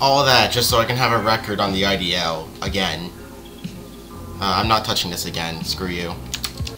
all that just so I can have a record on the IDL again. I'm not touching this again. Screw you.